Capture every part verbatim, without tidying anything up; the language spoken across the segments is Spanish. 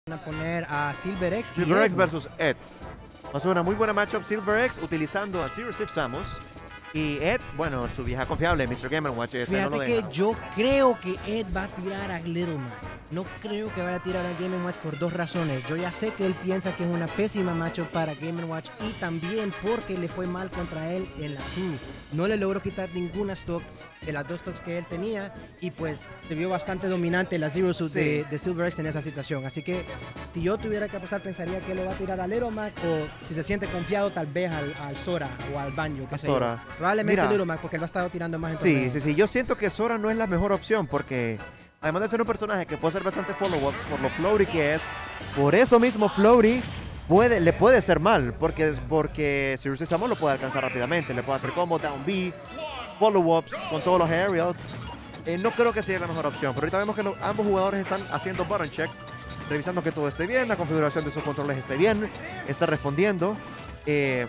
a poner a Silver X. Silver X versus Ed. Va a ser una muy buena matchup. Silver X utilizando a Zero Six Samus. Y Ed, bueno, su vieja confiable, mister Game and Watch. Ese Fíjate no lo que deja. yo creo que Ed va a tirar a Little Mac. No creo que vaya a tirar a Game and Watch por dos razones. Yo ya sé que él piensa que es una pésima matchup para Game and Watch y también porque le fue mal contra él en la two. No le logró quitar ninguna stock de las dos stocks que él tenía y pues se vio bastante dominante la Zero Suit Sí. de, de Silver X en esa situación. Así que si yo tuviera que apostar pensaría que le va a tirar a Little Mac o si se siente confiado tal vez al, al Sora o al Banjo. A Sora. Probablemente Mira, Little Mac porque lo ha estado tirando más en Sí, torneo. sí, sí. Yo siento que Sora no es la mejor opción porque además de ser un personaje que puede hacer bastante follow-up por lo floaty que es, por eso mismo floaty puede, le puede ser mal porque, porque Zero Six Samus lo puede alcanzar rápidamente. Le puede hacer combo, down B, follow-ups con todos los aerials. Eh, no creo que sea la mejor opción, pero ahorita vemos que lo, ambos jugadores están haciendo button check, revisando que todo esté bien, la configuración de sus controles esté bien, está respondiendo. Eh,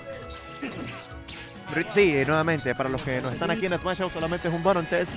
sí, nuevamente, para los que nos están aquí en Smash House, solamente es un button test.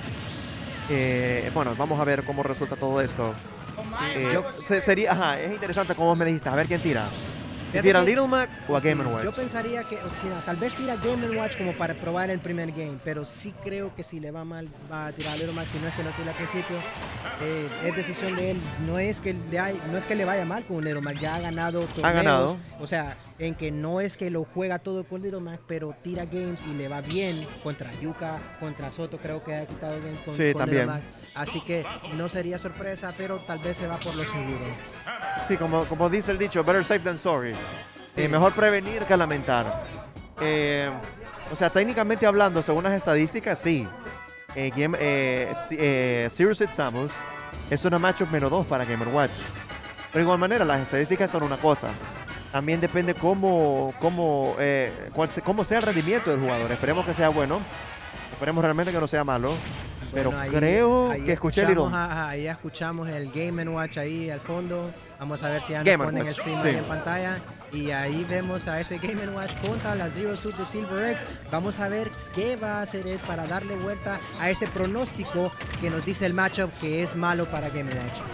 Eh, bueno, vamos a ver cómo resulta todo esto. Eh, Yo- se- sería, ajá, es interesante como me dijiste, a ver quién tira. ¿Quién Fíjate tira a que- Little Mac o a Game Sí, and Watch? yo pensaría que, mira, tal vez tira Game and Watch como para probar el primer game, pero sí creo que si le va mal va a tirar a Little Mac, si no es que no tira al principio. Eh, es decisión de él, no es que le hay- no es que le vaya mal con Little Mac, ya ha ganado torneos, ganado. o sea, en que no es que lo juega todo con Little Mac, pero tira games y le va bien contra Yuka, contra Soto, creo que ha quitado game con, Sí, con también. Little Mac, así que no sería sorpresa, pero tal vez se va por lo seguro. Sí, como, como dice el dicho, better safe than sorry. Sí. Eh, mejor prevenir que lamentar. Eh, o sea, técnicamente hablando, según las estadísticas, sí. Eh, Game, eh, si- eh, Zero Six Samus es una matchup menos dos para Game and Watch. Pero de igual manera, las estadísticas son una cosa. También depende cómo, cómo, eh, cuál se- cómo sea el rendimiento del jugador. Esperemos que sea bueno. Esperemos realmente que no sea malo. Pero Bueno, ahí- creo ahí que escuché el escuchamos, Little. ajá, ahí escuchamos el Game and Watch ahí al fondo. Vamos a ver si ya nos Game and ponen el Watch, stream sí. ahí en pantalla. Y ahí vemos a ese Game and Watch contra la Zero Suit de Silver X. Vamos a ver qué va a hacer él para darle vuelta a ese pronóstico que nos dice el matchup que es malo para Game and Watch.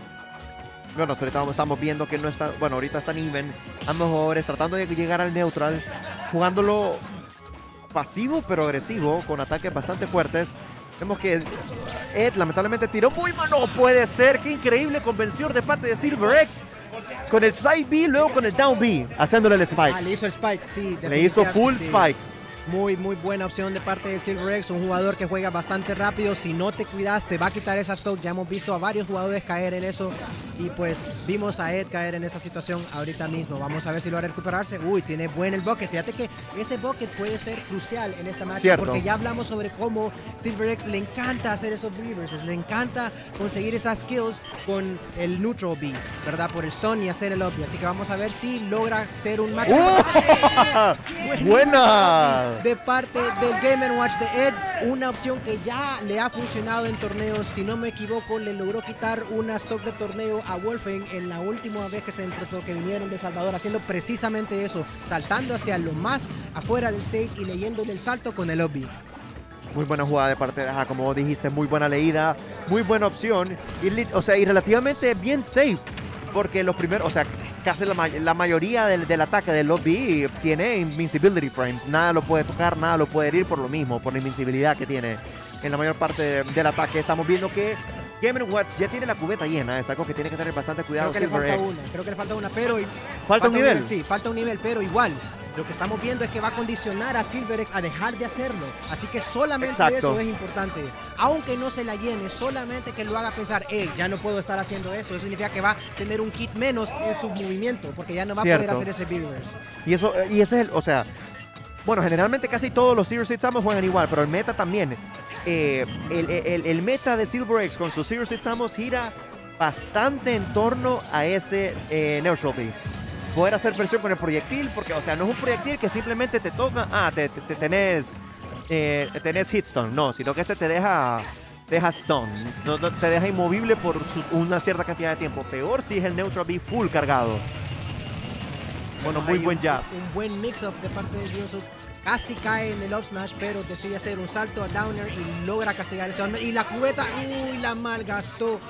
Bueno, ahorita estamos viendo que no está, bueno, ahorita están even, ambos jugadores tratando de llegar al neutral, jugándolo pasivo pero agresivo, con ataques bastante fuertes. Vemos que Ed lamentablemente tiró muy mal, no puede ser, qué increíble convención de parte de Silver X, con el side B, luego con el down B, haciéndole el Ah, spike. le hizo el spike, sí. Le hizo full definitivamente, sí. spike. Muy, muy buena opción de parte de Silver X, un jugador que juega bastante rápido. Si no te cuidas, te va a quitar esa stock. Ya hemos visto a varios jugadores caer en eso. Y pues vimos a Ed caer en esa situación ahorita mismo. Vamos a ver si logra recuperarse. Uy, tiene buen el bucket. Fíjate que ese bucket puede ser crucial en esta match. Cierto. Porque ya hablamos sobre cómo Silver X le encanta hacer esos reverses. Le encanta conseguir esas kills con el neutral B, ¿verdad? Por el stun y hacer el up. Así que vamos a ver si logra ser un match. ¡Oh! Buenísimo ¡Buena! de parte del Game and Watch de Ed, una opción que ya le ha funcionado en torneos. Si no me equivoco, le logró quitar una stock de torneo a Wolfen en la última vez que se enfrentó, que vinieron de Salvador, haciendo precisamente eso, saltando hacia lo más afuera del stage y leyéndole el salto con el lobby. Muy buena jugada de parte de Aja, como vos dijiste, muy buena leída, muy buena opción, y, li- o sea, y relativamente bien safe, porque los primeros, o sea, casi la, ma- la mayoría del, del ataque del lobby tiene invincibility frames, nada lo puede tocar, nada lo puede herir por lo mismo, por la invincibilidad que tiene en la mayor parte de- del ataque. Estamos viendo que Game and Watch ya tiene la cubeta llena, es algo que tiene que tener bastante cuidado Creo que le Silver falta X. una, creo que le falta una, pero... ¿Falta un nivel? Sí, falta un nivel, pero igual. Lo que estamos viendo es que va a condicionar a Silver X a dejar de hacerlo. Así que solamente Exacto. eso es importante. Aunque no se la llene, solamente que lo haga pensar, hey, ya no puedo estar haciendo eso. Eso significa que va a tener un kit menos en su movimiento, porque ya no va Cierto. a poder hacer ese reverse. Y eso, y ese es el, o sea, bueno, generalmente casi todos los Zero Six Samus juegan igual, pero el meta también. Eh, el, el- el meta de Silver X con sus Zero Six Samus gira bastante en torno a ese eh, neutral B. Poder hacer presión con el proyectil, porque, o sea, no es un proyectil que simplemente te toca, ah, te, te- te tenés, eh, tenés hitstone, no, sino que este te deja, te deja stun, no, no, te deja inmovible por su- una cierta cantidad de tiempo. Peor si es el neutral B full cargado. Bueno, muy Hay buen un, jab. Un buen mix-up de parte de Zero Suit. Casi cae en el up smash, pero decide hacer un salto a downer y logra castigar ese hombre. Y la cubeta, uy, la malgastó.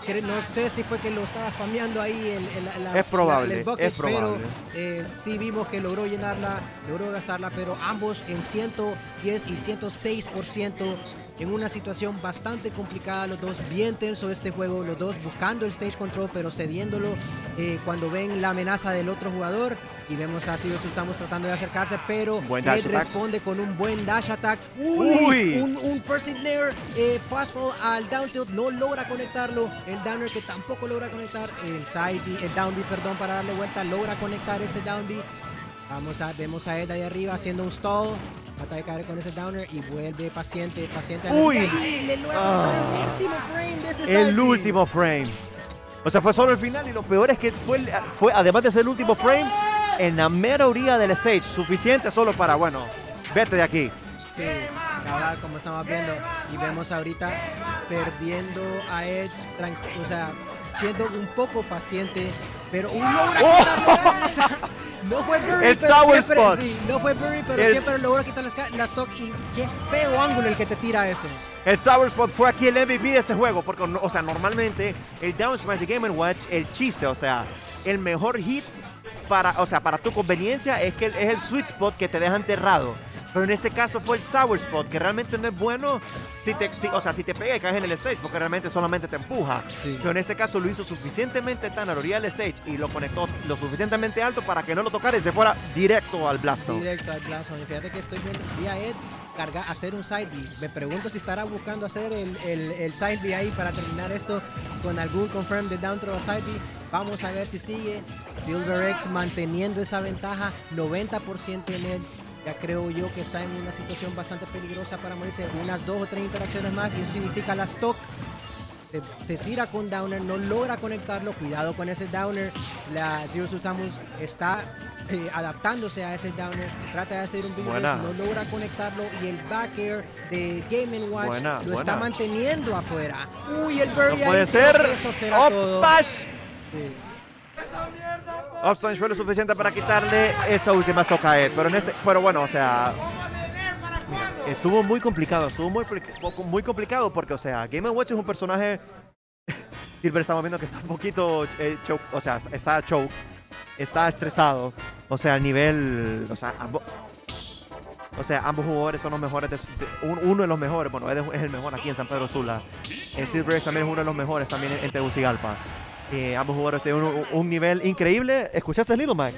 que no sé si fue que lo estaba spameando ahí en, en la, en la, es probable, la, el bucket, es probable. pero eh, sí vimos que logró llenarla, logró gastarla, pero ambos en ciento diez y ciento seis por ciento en una situación bastante complicada, los dos bien tenso este juego, los dos buscando el stage control pero cediéndolo eh, cuando ven la amenaza del otro jugador, y vemos a Sirius Samus tratando de acercarse, pero él responde con un buen dash attack. Uy, Uy. Un, un first hit nair, eh, fastball al down tilt, no logra conectarlo, el downer que tampoco logra conectar, el side B, el down B, perdón, para darle vuelta, logra conectar ese down B. Vamos a, vemos a Ed ahí arriba haciendo un stall, trata de caer con ese downer y vuelve paciente, paciente. Uy. Y le logra Ah. el último frame de ese side El B. último frame. O sea, fue solo el final y lo peor es que fue, fue además de ser el último frame, en la mera orilla del stage, suficiente solo para, bueno, vete de aquí. Sí, ahora como estamos viendo y vemos ahorita perdiendo a Ed, o sea, siendo un poco paciente, pero un logra ¡Oh! quitarlo, o sea, no fue Burry, El pero sour siempre, spot. sí, no fue Burry, pero El- siempre logra quitar la, la stock, y qué feo ángulo el que te tira eso. El Sour Spot fue aquí el M V P de este juego, porque, o sea, normalmente el Down Smash de Game and Watch, el chiste, o sea, el mejor hit para, o sea, para tu conveniencia es que es el sweet spot que te deja enterrado. Pero en este caso fue el Sour Spot, que realmente no es bueno si te, si- o sea, si te pega y caes en el stage, porque realmente solamente te empuja. Sí. Pero en este caso lo hizo suficientemente tan a la orilla del stage y lo conectó lo suficientemente alto para que no lo tocara y se fuera directo al blasto. Directo al plazo. Fíjate que estoy viendo, vi a Ed cargar, hacer un side B. Me pregunto si estará buscando hacer el, el, el side B ahí para terminar esto con algún confirm de down throw a side B. Vamos a ver si sigue. Silver X manteniendo esa ventaja, noventa por ciento en Ed. Ya creo yo que está en una situación bastante peligrosa para morirse. Unas dos o tres interacciones más y eso significa la stock. Se, se tira con downer, no logra conectarlo, cuidado con ese downer. La Zero Suit Samus está eh, adaptándose a ese downer, trata de hacer un big Buena. race, no logra conectarlo, y el back air de Game and Watch Buena, lo buena. está manteniendo afuera. Uy, el Burry No puede ahí, ser. creo que eso será Up todo. Smash. Sí. Up Smash fue lo suficiente para quitarle esa última soca a Ed. Pero, en este, pero bueno, o sea, estuvo muy complicado, estuvo muy, pli- muy complicado porque, o sea, Game and Watch es un personaje. Silver, estamos viendo que está un poquito eh, choke, o sea, está choke, está estresado, o sea, a nivel, o sea, ambos, o sea, ambos jugadores son los mejores, de, de- un- uno de los mejores, bueno, Ed es el mejor aquí en San Pedro Sula, el Silver también es uno de los mejores también en, en Tegucigalpa. Eh, ambos jugadores tienen un, un nivel increíble. ¿Escuchaste Little Mac?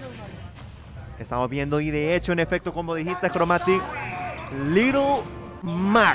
Estamos viendo y de hecho, en efecto, como dijiste, Chromatic, Little Mac.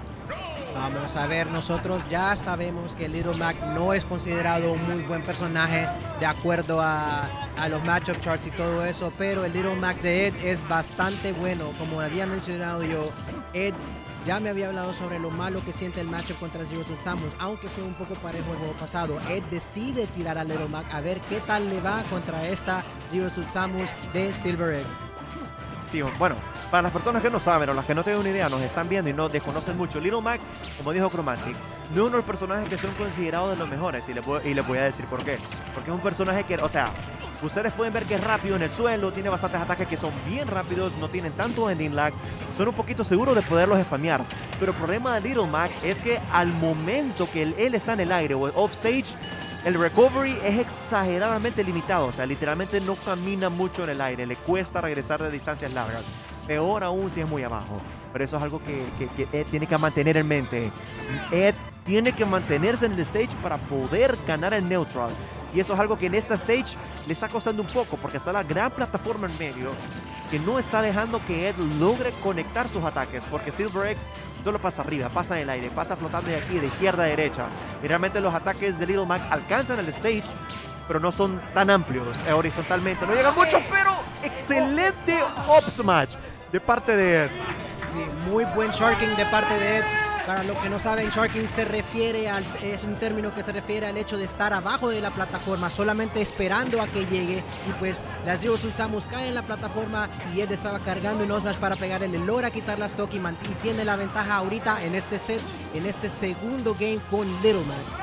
Vamos a ver, nosotros ya sabemos que Little Mac no es considerado un muy buen personaje de acuerdo a, a los matchup charts y todo eso, pero el Little Mac de Ed es bastante bueno. Como había mencionado yo, Ed ya me había hablado sobre lo malo que siente el matchup contra Zero Suit Samus, aunque fue un poco parejo el juego pasado. Ed decide tirar a Little Mac a ver qué tal le va contra esta Zero Suit Samus de Silver X. Sí, bueno, para las personas que no saben o las que no tienen una idea, nos están viendo y no desconocen mucho, Little Mac, como dijo Chromatic, no es uno de los personajes que son considerados de los mejores, y les, voy, y les voy a decir por qué. Porque es un personaje que, o sea, ustedes pueden ver que es rápido en el suelo, tiene bastantes ataques que son bien rápidos, no tienen tanto ending lag, son un poquito seguros de poderlos spamear. Pero el problema de Little Mac es que al momento que él, él está en el aire o off stage, el recovery es exageradamente limitado, o sea, literalmente no camina mucho en el aire, le cuesta regresar de distancias largas. Peor aún si es muy abajo. Pero eso es algo que, que, que Ed tiene que mantener en mente. Ed tiene que mantenerse en el stage para poder ganar el neutral. Y eso es algo que en esta stage le está costando un poco, porque está la gran plataforma en medio que no está dejando que Ed logre conectar sus ataques, porque Silver X solo pasa arriba, pasa en el aire, pasa flotando de aquí, de izquierda a derecha. Y realmente los ataques de Little Mac alcanzan el stage, pero no son tan amplios eh, horizontalmente. No llegan mucho, pero excelente up smash de parte de Ed. Sí, muy buen sharking de parte de Ed. Para los que no saben, sharking se refiere al, es un término que se refiere al hecho de estar abajo de la plataforma, solamente esperando a que llegue. Y pues la Zero Suit Samus cae en la plataforma y Ed estaba cargando un Smash para pegarle, le logra quitar la stock y, y tiene la ventaja ahorita en este set, en este segundo game con Little Mac.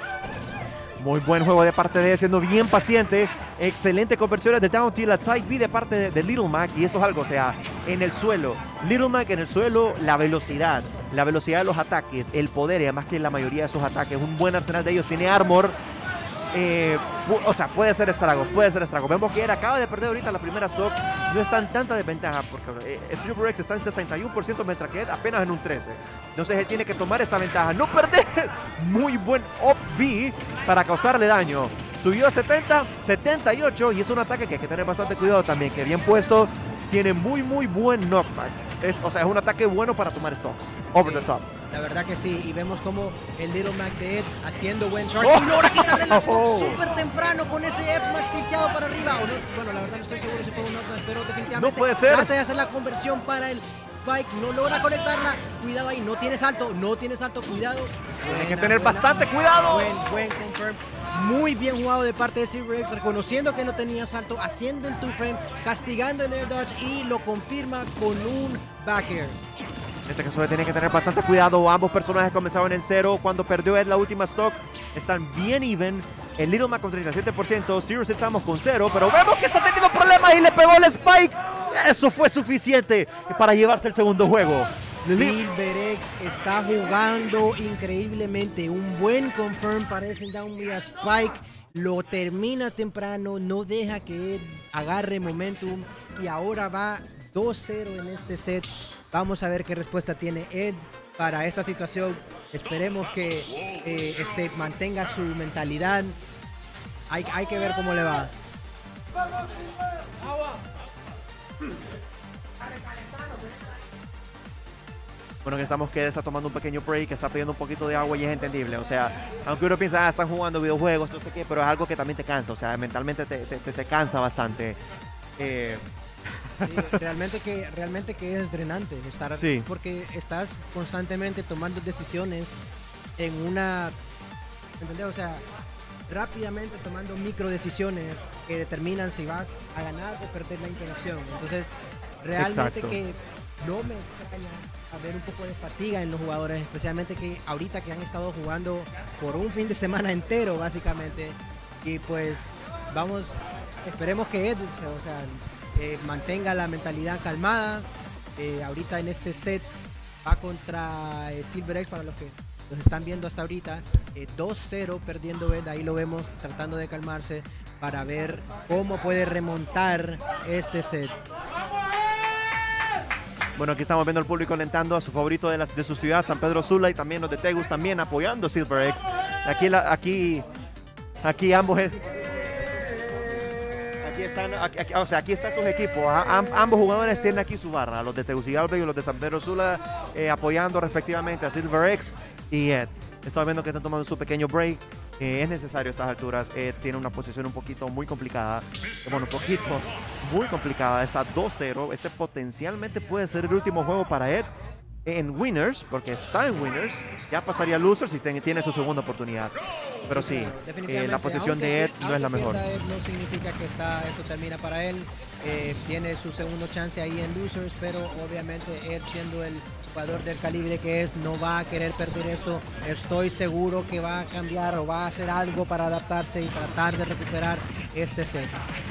Muy buen juego de parte de él, siendo bien paciente. Excelente conversiones de down tilt al side B de parte de, de Little Mac. Y eso es algo, o sea, en el suelo. Little Mac en el suelo, la velocidad, la velocidad de los ataques, el poder, y además que la mayoría de sus ataques, un buen arsenal de ellos, tiene armor. Eh, o sea, puede ser estragos, puede ser estragos. Vemos que él acaba de perder ahorita la primera stock. No está en tanta desventaja porque eh, Silver X está en sesenta y uno por ciento mientras que él apenas en un trece por ciento. Entonces él tiene que tomar esta ventaja, no perder. Muy buen up B para causarle daño. Subió a setenta, setenta y ocho y es un ataque que hay que tener bastante cuidado también, que bien puesto, tiene muy muy buen knockback. Es, o sea, es un ataque bueno para tomar stocks. Over Sí. the top. La verdad que sí, y vemos como el Little Mac de Ed haciendo buen short Oh. y logra quitarle la stock Oh. súper temprano con ese F-Smash tilteado para arriba. O no, bueno, la verdad no estoy seguro si fue un up-smash, pero definitivamente No puede ser. trata de hacer la conversión para el Spike, no logra conectarla. Cuidado ahí, no tiene salto, no tiene salto, cuidado. Tiene que Buena, tener buena. bastante cuidado. Buen, buen confirm. Muy bien jugado de parte de Silver X, reconociendo que no tenía salto, haciendo el two frame, castigando el air dodge y lo confirma con un back air. En este caso tiene que tener bastante cuidado. Ambos personajes comenzaban en cero. Cuando perdió Ed la última stock, están bien even. El Little Mac con treinta y siete por ciento. Zero estamos con cero. Pero vemos que está teniendo problemas y le pegó el Spike. Eso fue suficiente para llevarse el segundo juego. Silver X está jugando increíblemente. Un buen confirm para ese down via Spike. Lo termina temprano, no deja que él agarre momentum y ahora va dos cero en este set. Vamos a ver qué respuesta tiene Ed para esta situación. Esperemos que eh, este mantenga su mentalidad. Hay, hay que ver cómo le va. Bueno, que estamos que está tomando un pequeño break, está pidiendo un poquito de agua y es entendible. O sea, aunque uno piensa, ah, están jugando videojuegos, no sé qué, pero es algo que también te cansa. O sea, mentalmente te, te, te cansa bastante. Eh, Sí, realmente que realmente que es drenante estar Sí. porque estás constantemente tomando decisiones en una, ¿entendés? O sea, rápidamente tomando micro decisiones que determinan si vas a ganar o perder la interacción. Entonces, realmente Exacto. que no me extraña haber un poco de fatiga en los jugadores, especialmente que ahorita que han estado jugando por un fin de semana entero básicamente, y pues vamos, esperemos que Ed, o sea, Eh, mantenga la mentalidad calmada. Eh, ahorita en este set va contra eh, Silver X, para los que nos están viendo hasta ahorita, eh, dos cero perdiendo Ed, ahí lo vemos tratando de calmarse para ver cómo puede remontar este set. Bueno, aquí estamos viendo al público alentando a su favorito de, las, de su ciudad, San Pedro Sula, y también los de Tegus también apoyando a Silver X. Aquí, la, aquí, aquí ambos... Aquí están, aquí, aquí, o sea, aquí están sus equipos. A, am, ambos jugadores tienen aquí su barra. Los de Tegucigalpa y los de San Pedro Sula eh, apoyando respectivamente a Silver X y Ed. Estamos viendo que están tomando su pequeño break. Eh, es necesario a estas alturas. Ed tiene una posición un poquito muy complicada. Bueno, un poquito muy complicada. Está dos cero. Este potencialmente puede ser el último juego para Ed en Winners, porque está en Winners. Ya pasaría a Losers y tiene su segunda oportunidad. Pero sí, eh, la posición de Ed no es la mejor. Ed no significa que está, esto termina para él. Eh, tiene su segundo chance ahí en Losers, pero obviamente Ed, siendo el jugador del calibre que es, no va a querer perder esto. Estoy seguro que va a cambiar o va a hacer algo para adaptarse y tratar de recuperar este set.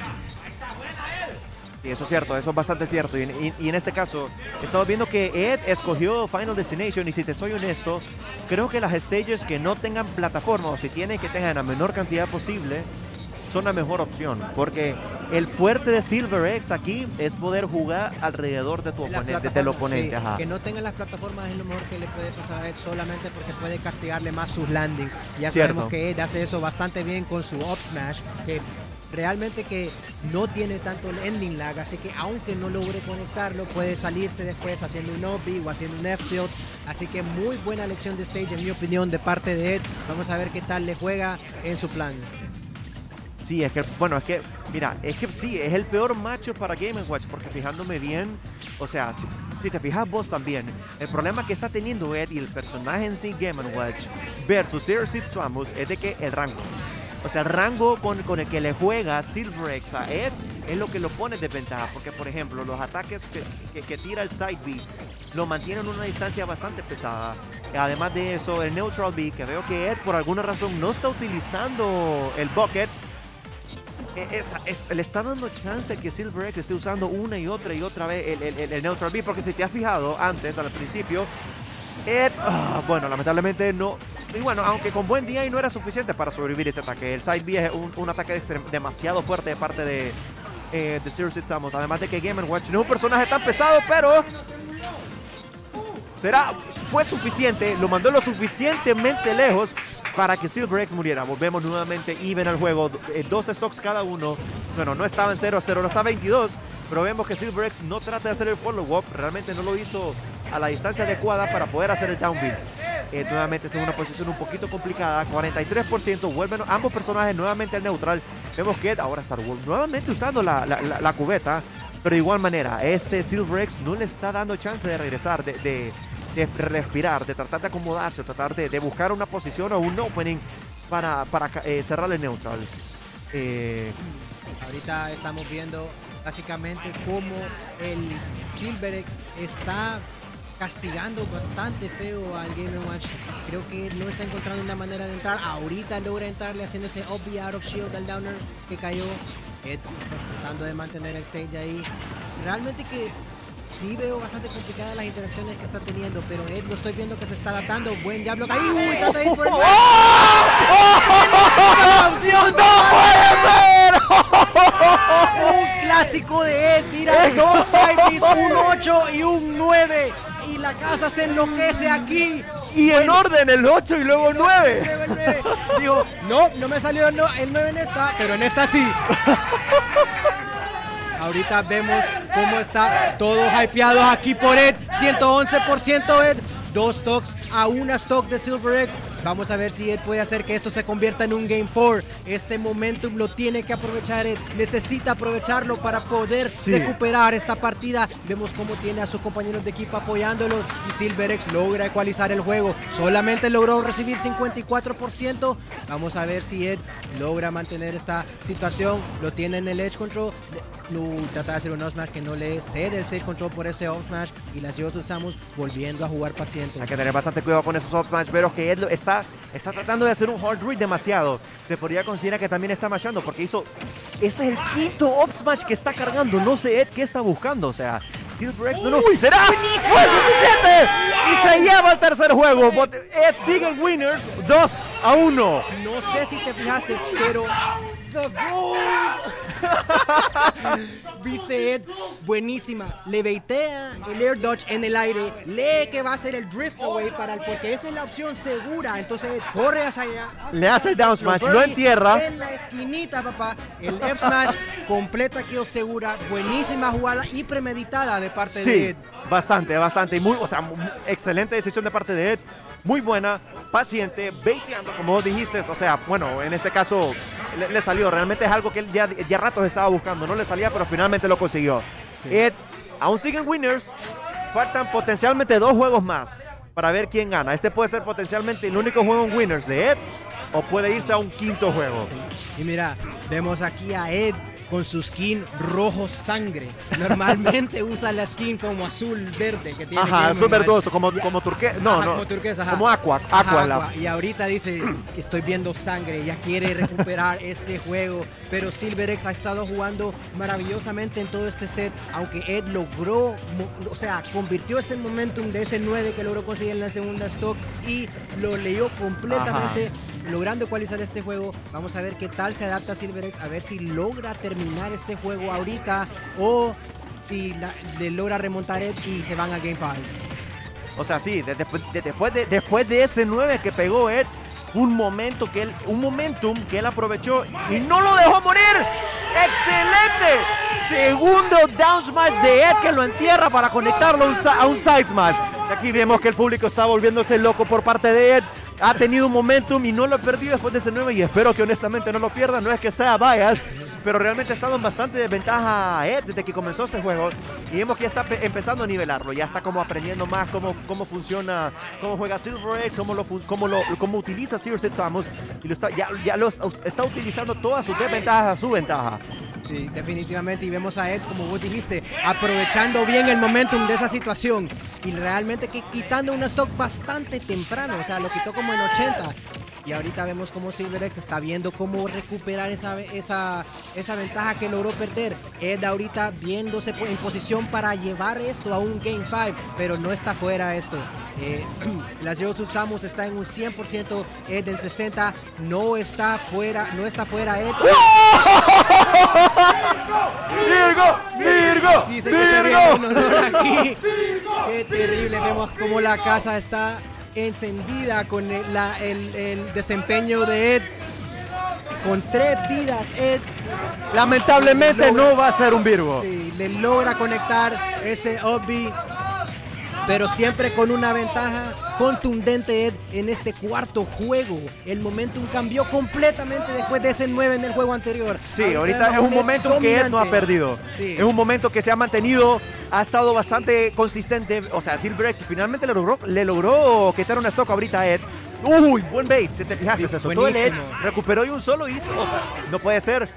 Sí, eso es cierto, eso es bastante cierto. Y, y, y en este caso, estamos viendo que Ed escogió Final Destination y si te soy honesto, creo que las stages que no tengan plataforma o si tienen que tengan la menor cantidad posible, son la mejor opción. Porque el fuerte de Silver X aquí es poder jugar alrededor de tu Las oponente, del plataformas, oponente. sí, Ajá. que no tengan las plataformas es lo mejor que le puede pasar a Ed, solamente porque puede castigarle más sus landings. Ya Cierto. sabemos que Ed hace eso bastante bien con su up smash, que realmente que no tiene tanto el ending lag, así que aunque no logre conectarlo, puede salirse después haciendo un up B o haciendo un F-tilt. Así que muy buena elección de stage, en mi opinión, de parte de Ed. Vamos a ver qué tal le juega en su plan. Sí, es que, bueno, es que, mira, es que sí, es el peor macho para Game and Watch, porque fijándome bien, o sea, si, si te fijas vos también, el problema que está teniendo Ed y el personaje en sí Game and Watch versus Zero Six Samus es de que el rango, o sea, el rango con, con el que le juega Silver X a Ed es lo que lo pone en desventaja, porque por ejemplo, los ataques que, que, que tira el side B lo mantienen en una distancia bastante pesada. Además de eso, el neutral B, que veo que Ed por alguna razón no está utilizando el bucket, Esta, es, le está dando chance que Silver X esté usando una y otra y otra vez el, el, el, el neutral B, porque si te has fijado antes, al principio, Ed, ah, bueno, lamentablemente no. Y bueno, aunque con buen D I no era suficiente para sobrevivir ese ataque. El side B es un, un ataque demasiado fuerte de parte de, eh, de Zero Suit Samus. Además de que Game and Watch no es un personaje tan pesado, pero será, fue suficiente, lo mandó lo suficientemente lejos para que Silver X muriera. Volvemos nuevamente even al juego, eh, dos stocks cada uno. Bueno, no estaba en cero a cero, no estaba veintidós, pero vemos que Silver X no trata de hacer el follow-up, realmente no lo hizo a la distancia adecuada para poder hacer el downbeat. Eh, nuevamente es en una posición un poquito complicada, cuarenta y tres por ciento, vuelven ambos personajes nuevamente al neutral. Vemos que ahora está nuevamente usando la, la, la, la cubeta, pero de igual manera, este Silver X no le está dando chance de regresar, de, de, de respirar, de tratar de acomodarse, tratar de, de buscar una posición o un opening para, para eh, cerrar el neutral. Eh, Ahorita estamos viendo básicamente cómo el Silver X está castigando bastante feo al Game and Watch. Creo que no está encontrando una manera de entrar. Ahorita logra entrarle haciendo ese up B out of shield al downer que cayó. Ed tratando de mantener el stage ahí. Realmente que sí veo bastante complicadas las interacciones que está teniendo, pero Ed lo estoy viendo que se está adaptando. Buen jab block ahí. Uy, trata de ir por el... ¡No puede ser! Un clásico de Ed. Mira, dos side Bs, un ocho y un nueve. Y la casa se enloquece aquí. Y en Bueno, orden el ocho y luego el nueve. luego el nueve. Dijo, no, no me salió el no- el nueve en esta, pero en esta sí. Ahorita vemos cómo está todo hypeado aquí por Ed. ciento once por ciento Ed. Dos stocks a una stock de Silver X. Vamos a ver si Ed puede hacer que esto se convierta en un Game cuatro. Este momentum lo tiene que aprovechar Ed. Necesita aprovecharlo para poder Sí. recuperar esta partida. Vemos cómo tiene a sus compañeros de equipo apoyándolos. Y Silver X logra ecualizar el juego. Solamente logró recibir cincuenta y cuatro por ciento. Vamos a ver si Ed logra mantener esta situación. Lo tiene en el Edge Control. No, trata de hacer un up smash que no le cede el stage control por ese up smash. Y la Zero Suit Samus volviendo a jugar paciente. Hay que tener bastante cuidado con esos up smash, pero que Ed lo- está, está tratando de hacer un hard read demasiado. Se podría considerar que también está mashando porque hizo... Este es el quinto up smash que está cargando. No sé Ed qué está buscando, o sea... Silver X no lo... ¡Será! ¡Fue suficiente! Y se lleva el tercer juego. But Ed sigue en winners, dos a uno. No sé si te fijaste, pero the goal. Viste Ed, buenísima. Le baitea el air dodge en el aire. Lee que va a ser el drift away para el, porque esa es la opción segura. Entonces Ed corre hacia allá. Le hace el down smash, lo birdie entierra. en la esquinita, papá. El F smash completa kill segura. Buenísima jugada y premeditada de parte de Sí, Ed. bastante, bastante. Y muy, o sea, mu- excelente decisión de parte de Ed. Muy buena, paciente, baiteando, como vos dijiste. O sea, bueno, en este caso le, le salió. Realmente es algo que él ya, ya ratos estaba buscando. No le salía, pero finalmente lo consiguió. Sí. Ed, aún siguen winners. Faltan potencialmente dos juegos más para ver quién gana. Este puede ser potencialmente el único juego en winners de Ed, o puede irse a un quinto juego. Y mira, vemos aquí a Ed con su skin rojo sangre. Normalmente usa la skin como azul verde que tiene. Ajá, Game azul and Watch. verdoso, como, como turquesa. No, Ajá, no. como turquesa, ajá. Como aqua. Ajá, Aqua, la- aqua. Y ahorita dice que estoy viendo sangre, ya quiere recuperar este juego. Pero Silver X ha estado jugando maravillosamente en todo este set, aunque Ed logró, mo- o sea, convirtió ese momentum de ese nueve que logró conseguir en la segunda stock y lo leyó completamente, logrando ecualizar este juego. Vamos a ver qué tal se adapta Silver X, a ver si logra terminar este juego ahorita o si la- le logra remontar Ed y se van a Game cinco. O sea, sí, de- después, de, después, de, después de ese nueve que pegó Ed, un momento que él, un momentum que él aprovechó y no lo dejó morir. ¡Excelente! Segundo down smash de Ed que lo entierra para conectarlo a un, sa- a un side smash. Y aquí vemos que el público está volviéndose loco por parte de Ed. Ha tenido un momentum y no lo ha perdido después de ese nueve y espero que honestamente no lo pierda. No es que sea bias, pero realmente ha estado en bastante desventaja Ed desde que comenzó este juego y vemos que ya está pe- empezando a nivelarlo, ya está como aprendiendo más cómo, cómo funciona, cómo juega Silver X, cómo, lo, fu- cómo, lo, cómo utiliza Zero Suit Samus y lo está, ya, ya lo está, está utilizando todas sus desventajas a su ventaja. Sí, definitivamente, y vemos a Ed, como vos dijiste, aprovechando bien el momentum de esa situación y realmente que quitando una stock bastante temprano, o sea, lo quitó como en ochenta. Y ahorita vemos cómo Silver X está viendo cómo recuperar esa, esa, esa ventaja que logró perder. Ed ahorita viéndose en posición para llevar esto a un Game cinco, pero no está fuera esto. Eh, la Zero Suit Samus está en un cien por ciento, Ed en sesenta, no está fuera, no está fuera Ed. ¡Virgo! ¡Virgo! Dice que se ríe en honor aquí. Qué terrible, vemos como la casa está encendida con el, la, el, el desempeño de Ed. Con tres vidas, Ed lamentablemente logra, no va a ser un Virgo. Sí, le logra conectar ese up B, pero siempre con una ventaja contundente, Ed, en este cuarto juego. El momentum cambió completamente después de ese nueve en el juego anterior. Sí, ahorita, ahorita es un momento que Ed no ha perdido. Sí. Es un momento que se ha mantenido, ha estado bastante consistente. O sea, Silverex finalmente le logró, le logró quitar una stock ahorita a Ed. Uy, buen bait, si te fijaste, Sí, se soltó el edge, buenísimo. recuperó y un solo hizo. O sea, no puede ser.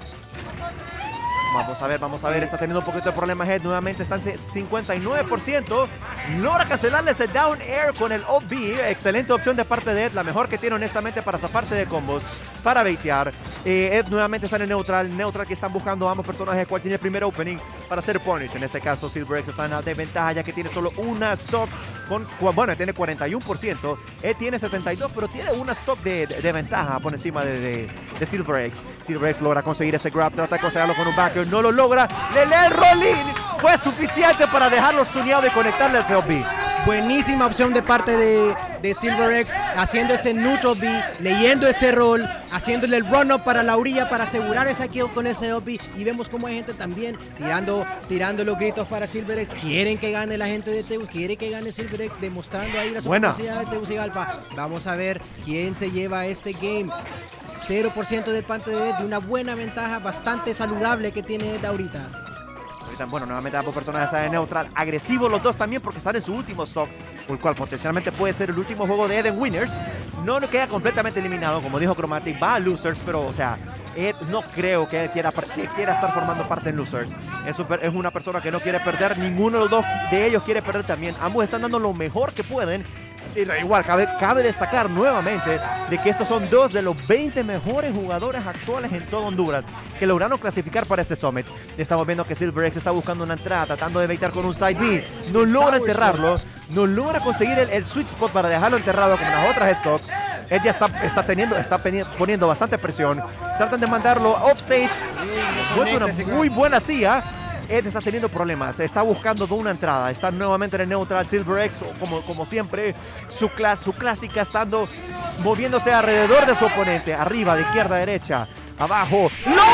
Vamos a ver, vamos a ver, está teniendo un poquito de problemas Ed, nuevamente está en cincuenta y nueve por ciento, logra cancelarle ese down air con el up B, excelente opción de parte de Ed, la mejor que tiene honestamente para zafarse de combos, para baitear. Eh, Ed nuevamente está en neutral, neutral que están buscando ambos personajes, cuál tiene el primer opening para hacer punish. En este caso Silverex está en la desventaja ya que tiene solo una stock, con, bueno, tiene cuarenta y uno por ciento, Ed tiene setenta y dos, pero tiene una stock de, de, de ventaja por encima de, de, de Silverex. Silverex logra conseguir ese grab, trata de conseguirlo con un backer, no lo logra, le lee el roll-in, fue suficiente para dejarlo stuneado y conectarle ese O B. Buenísima opción de parte de, de Silverex, haciendo ese neutral B, leyendo ese roll, haciéndole el run-up para la orilla para asegurar esa kill con ese O B. Y vemos como hay gente también tirando, tirando los gritos para Silverex. Quieren que gane la gente de Tegus, quiere que gane Silverex, demostrando ahí la Buena. capacidad de Tegucigalpa. Vamos a ver quién se lleva este game. cero por ciento de parte de Ed, de una buena ventaja bastante saludable que tiene Ed ahorita. Ahorita, bueno, nuevamente ambos personajes están en neutral, agresivos los dos también porque están en su último stock, por el cual potencialmente puede ser el último juego de Ed en Winners. No no queda completamente eliminado, como dijo Chromatic, va a Losers, pero o sea, Ed no creo que él quiera, que quiera estar formando parte en Losers. Es, un, es una persona que no quiere perder, ninguno de los dos de ellos quiere perder también. Ambos están dando lo mejor que pueden. Y igual, cabe, cabe destacar nuevamente de que estos son dos de los veinte mejores jugadores actuales en todo Honduras que lograron clasificar para este Summit. Estamos viendo que Silverex está buscando una entrada, tratando de baitar con un side B. No logra enterrarlo, no logra conseguir el, el sweet spot para dejarlo enterrado como las otras stock. Él ya está, está, teniendo, está poniendo bastante presión. Tratan de mandarlo offstage. Una muy buena C I A. Ed está teniendo problemas, está buscando una entrada, está nuevamente en el neutral. Silverex, como, como siempre, su, clas, su clásica estando moviéndose alrededor de su oponente, arriba, de izquierda a derecha, abajo. ¡No!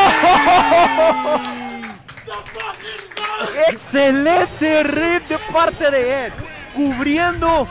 Excelente red de parte de Ed, cubriendo...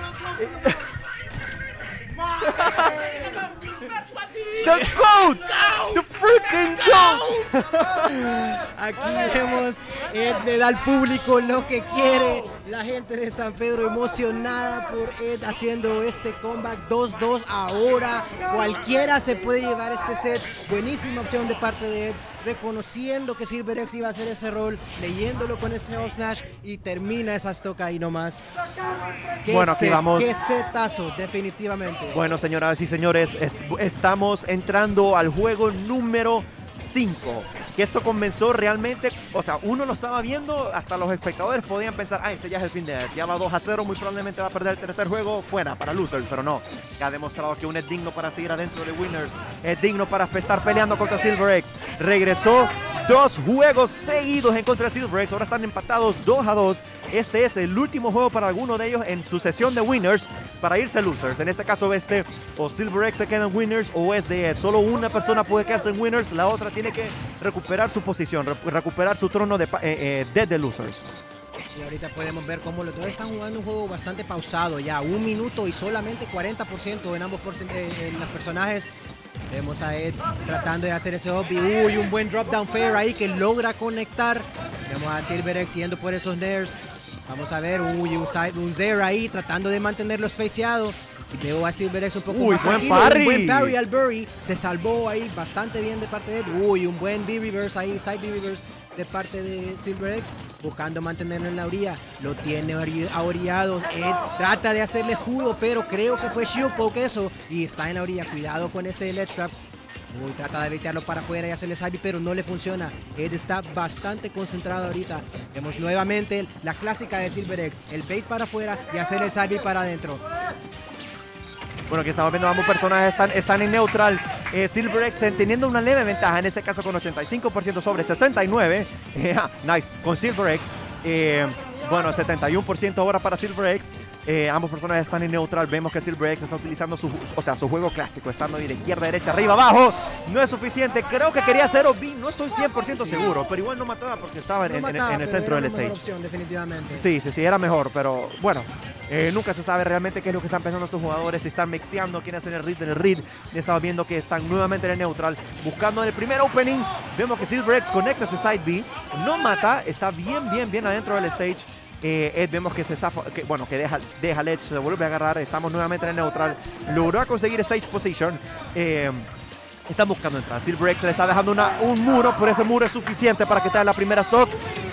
The GOAT! The freaking GOAT! Aquí vemos, Ed le da al público lo que quiere. La gente de San Pedro emocionada por Ed haciendo este comeback dos dos ahora. Cualquiera se puede llevar este set. Buenísima opción de parte de Ed, reconociendo que Silverex iba a hacer ese rol, leyéndolo con ese Up Smash y termina esa stock ahí nomás. Qué Bueno, aquí set, vamos. Qué setazo, definitivamente. Bueno, señoras y señores, est estamos entrando al juego número cinco. Que esto comenzó realmente, o sea, uno lo estaba viendo, hasta los espectadores podían pensar, ah, este ya es el fin de Ed, ya va dos a cero, muy probablemente va a perder el tercer juego, fuera para Losers, pero no, que ha demostrado que uno es digno para seguir adentro de Winners, es digno para estar peleando contra Silverex. Regresó dos juegos seguidos en contra de Silverex, ahora están empatados dos a dos. Este es el último juego para alguno de ellos en su sesión de Winners para irse a Losers. En este caso, este o Silverex se queda en Winners o es de Ed. Solo una persona puede quedarse en Winners, la otra tiene que recuperar su posición, recuperar su trono de, eh, eh, de, de Losers. Y ahorita podemos ver cómo los dos están jugando un juego bastante pausado ya, un minuto y solamente cuarenta por ciento en ambos eh, en los personajes. Vemos a Ed tratando de hacer ese hobby. Uy, un buen drop down fair ahí que logra conectar. Vemos a Silverex yendo por esos nairs. Vamos a ver, uy, un, side, un Zero ahí tratando de mantenerlo espaciado. Y veo a Silverex un poco uy, más buen tranquilo. parry. Un buen parry al Burry. Se salvó ahí bastante bien de parte de Ed. Uy, un buen B-reverse ahí, side B-reverse de parte de Silverex, buscando mantenerlo en la orilla. Lo tiene ahorillado. Ed trata de hacerle escudo, pero creo que fue shield poke eso. Y está en la orilla. Cuidado con ese ledge trap. Uy, trata de evitarlo para afuera y hacerle side B, pero no le funciona. Ed está bastante concentrado ahorita. Vemos nuevamente la clásica de SilverX, el bait para afuera y hacer el side B para adentro. Bueno, aquí estamos viendo ambos personajes están, están en neutral. Eh, SilverX teniendo una leve ventaja, en este caso con ochenta y cinco por ciento sobre sesenta y nueve por ciento. Eh, nice, con SilverX. Eh, bueno, setenta y uno por ciento ahora para SilverX. Eh, ambos personajes están en neutral. Vemos que SilverX está utilizando su, o sea, su juego clásico, estando de izquierda, derecha, arriba, abajo. No es suficiente. Creo que quería hacer O B. No estoy cien por ciento seguro, pero igual no mataba porque estaba No en, mataba, en, en el pero centro era del una mejor stage. opción, definitivamente. Sí, sí, sí, era mejor, pero bueno, eh, nunca se sabe realmente qué es lo que están pensando estos jugadores, si están mixteando, quién es en el read, en el read. Estamos viendo que están nuevamente en el neutral, buscando en el primer opening. Vemos que SilverX conecta ese side B, no mata, está bien, bien, bien adentro del stage. Eh, Ed vemos que se zafa, que, bueno, que deja, deja el edge, se vuelve a agarrar. Estamos nuevamente en el neutral, logró conseguir stage position. Eh, Están buscando entrar. SilverX le está dejando una, un muro, pero ese muro es suficiente para quitar la primera stock.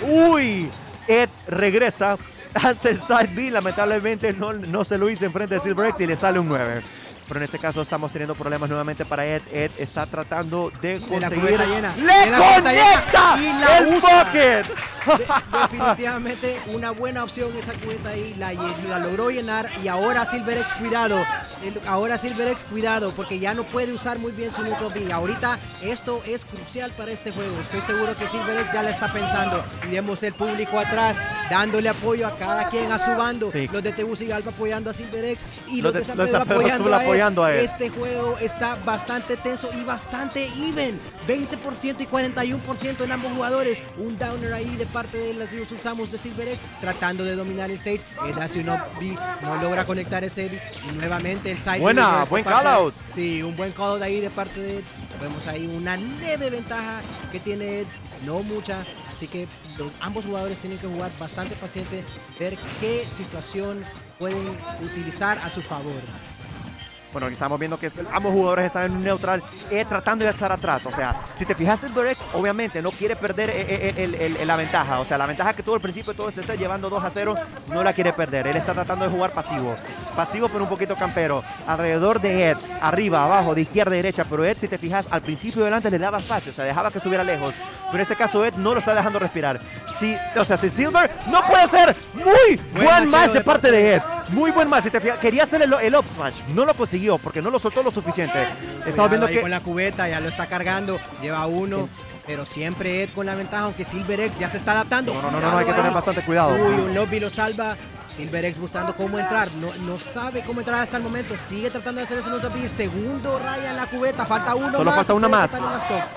¡Uy! Ed regresa, hace el side B. Lamentablemente no, no se lo hizo enfrente de SilverX y le sale un nueve. Pero en este caso estamos teniendo problemas nuevamente para Ed. Ed está tratando de conseguir... De la cubeta llena. ¡Le De la cubeta conecta! llena. Y la ¡El usa. bucket! De- definitivamente una buena opción esa cubeta ahí, la, la logró llenar y ahora SilverX cuidado, el- ahora SilverX cuidado porque ya no puede usar muy bien su neutral B. Ahorita esto es crucial para este juego, estoy seguro que SilverX ya la está pensando y vemos el público atrás dándole apoyo a cada quien a su bando, Sí. los de Tegucigalpa apoyando a SilverX y Los los, de- de San los de Pedro San Pedro apoyando, Sula a, él. apoyando a él. Este juego está bastante tenso y bastante even, veinte por ciento y cuarenta y uno por ciento en ambos jugadores, un downer ahí de parte de las Zero Sunsamos de SilverX tratando de dominar el stage. Ed hace un up B, no logra conectar ese B y nuevamente el side Buena, reverse de buen parte call out. de- sí, un buen call out ahí de parte de Ed. Vemos ahí una leve ventaja que tiene Ed, no mucha, así que los, ambos jugadores tienen que jugar bastante paciente, ver qué situación pueden utilizar a su favor. Bueno, aquí estamos viendo que ambos jugadores están en un neutral, eh, tratando de estar atrás. O sea, si te fijas, SilverX obviamente no quiere perder eh, eh, el- el- el- la ventaja. O sea, la ventaja que tuvo al principio de todo este set, llevando dos a cero, no la quiere perder. Él está tratando de jugar pasivo. Pasivo, pero un poquito campero. Alrededor de Ed, arriba, abajo, de izquierda a derecha. Pero Ed, si te fijas, al principio delante le daba espacio. O sea, dejaba que estuviera lejos. Pero en este caso, Ed no lo está dejando respirar. Si, o sea, si Silver no puede ser muy Buen buen macheo match de de parte parte de Ed. Muy buen match. Si te fijas, quería hacer el, el up smash. No lo consiguió porque no lo soltó lo suficiente. Estamos Cuidado viendo ahí que... con la cubeta, ya lo está cargando, lleva uno, pero siempre Ed con la ventaja, aunque SilverX ya se está adaptando. No, no, no, no, Cuidado hay que tener ahí. bastante cuidado. Uy, un lobby lo salva. SilverX buscando cómo entrar, no, no sabe cómo entrar hasta el momento, sigue tratando de hacer ese nota B. Segundo raya en la cubeta, falta uno Solo más. falta una puede más. quitarle la stop.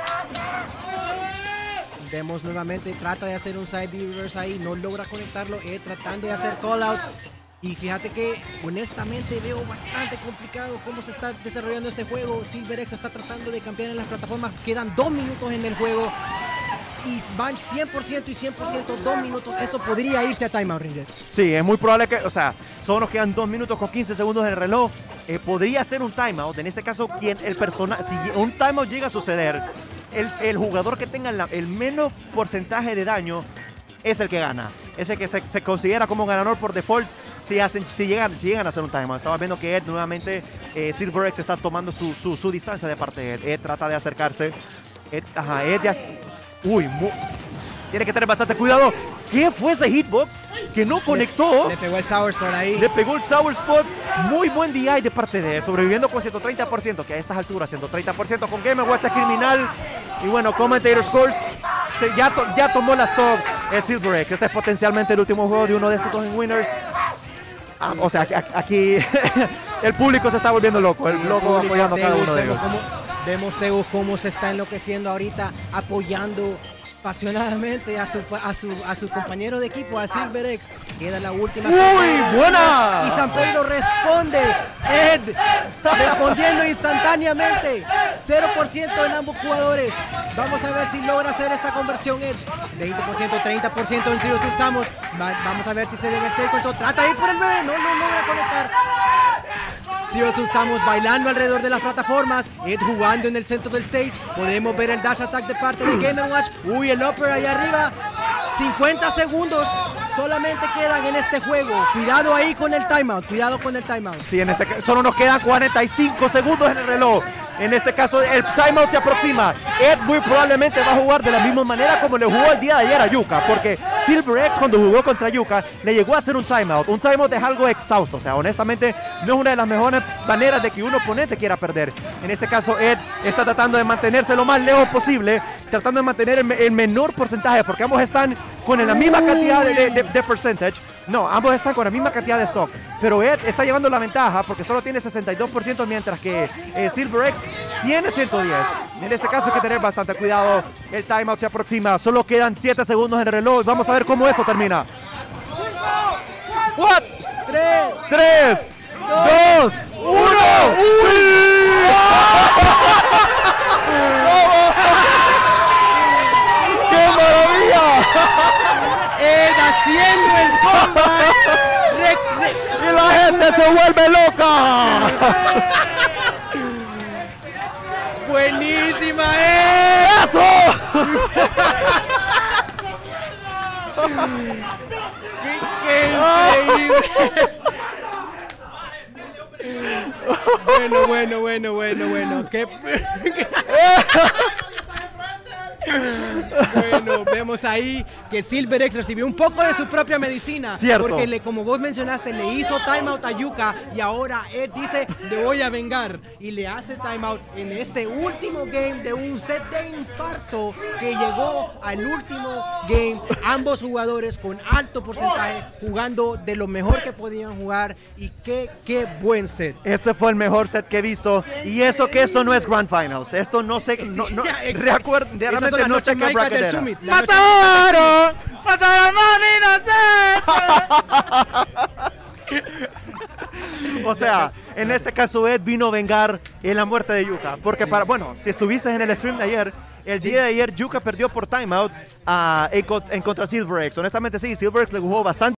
Vemos nuevamente, trata de hacer un side B reverse ahí, no logra conectarlo, Ed tratando de hacer call out. Y fíjate que honestamente veo bastante complicado cómo se está desarrollando este juego. SilverX está tratando de campear en las plataformas. Quedan dos minutos en el juego. Y van cien por ciento y cien por ciento, dos minutos. Esto podría irse a timeout, Ringer. Sí, es muy probable que, o sea, solo nos quedan dos minutos con quince segundos en el reloj. Eh, podría ser un timeout. En este caso, quien el personaje, si un timeout llega a suceder, el, el jugador que tenga la- el menos porcentaje de daño es el que gana. Es el que se, se considera como ganador por default si, hacen, si, llegan, si llegan a hacer un timeout. Estamos viendo que Ed nuevamente, eh, SilverX está tomando su, su, su distancia de parte de Ed. Ed trata de acercarse. Ed, ajá, Ed ya... Uy, mu- tiene que tener bastante cuidado. ¿Qué fue ese hitbox que no conectó? Le pegó el Sours por ahí. Le pegó el Sour Spot. Muy buen D I de parte de él. Sobreviviendo con ciento treinta por ciento. Que a estas alturas, ciento treinta por ciento con Game Watch criminal. Y bueno, Commentator Scores se, ya, to- ya tomó la stop. Es SilverX. Este es potencialmente el último juego de uno de estos dos winners. Ah, o sea, aquí, aquí el público se está volviendo loco. El Sí, loco público, apoyando a cada Teus, uno de vemos ellos. cómo- Vemos Teus cómo se está enloqueciendo ahorita, apoyando apasionadamente a su, a su, a su compañero de equipo, a SilverX. Queda la última. ¡Uy, buena! Y San Pedro responde. Ed respondiendo instantáneamente. cero por ciento en ambos jugadores. Vamos a ver si logra hacer esta conversión, Ed. veinte por ciento, treinta por ciento en Zero Suit Samus. Va- Vamos a ver si se debe hacer control. Trata de ir por el nueve. No, no logra conectar. Zero Suit Samus bailando alrededor de las plataformas. Ed jugando en el centro del stage. Podemos ver el dash attack de parte de Game and Watch. Uy, el upper ahí arriba. cincuenta segundos solamente quedan en este juego. Cuidado ahí con el timeout. Cuidado con el timeout. Sí, en este ca- solo nos quedan cuarenta y cinco segundos en el reloj. En este caso, el timeout se aproxima. Ed muy probablemente va a jugar de la misma manera como le jugó el día de ayer a Yuka, porque Silver X cuando jugó contra Yuka le llegó a hacer un timeout. Un timeout es algo exhausto, o sea, honestamente no es una de las mejores maneras de que un oponente quiera perder. En este caso, Ed está tratando de mantenerse lo más lejos posible, tratando de mantener el, el menor porcentaje, porque ambos están con la misma cantidad de, de, de, de percentage. No, ambos están con la misma cantidad de stock, pero Ed está llevando la ventaja porque solo tiene sesenta y dos por ciento, mientras que eh, Silver X tiene ciento diez. En este caso hay que tener bastante cuidado. El timeout se aproxima, solo quedan siete segundos en el reloj. Vamos a ver cómo esto termina. What? tres, dos, uno. ¡Qué maravilla! Ed haciendo el comeback. Re- re- ¡Y la gente se vuelve loca! Buenísima, Ed. ¡Eso! ¡Qué, qué increíble! Bueno, bueno, bueno, bueno, bueno. ¿Qué? Bueno, vemos ahí que Silver X recibió un poco de su propia medicina. Cierto. Porque le, como vos mencionaste, le hizo timeout a Yuka y ahora Ed dice, le voy a vengar. Y le hace timeout en este último game de un set de infarto que llegó al último game. Ambos jugadores con alto porcentaje jugando de lo mejor que podían jugar. Y qué, qué buen set. Este fue el mejor set que he visto. Y eso que esto no es Grand Finals. Esto no sé. No, no, Ya, exacto. recuerdo, Esas realmente son las no sé noches qué mágicas bracket del era. Summit. La noche- ¡Mataron! ¡Mataron a un inocente! O sea, en este caso Ed vino a vengar en la muerte de Yuka. Porque para, bueno, si estuviste en el stream de ayer, el día de ayer Yuka perdió por timeout uh, en, en contra Silver X. Honestamente sí, Silver X le jugó bastante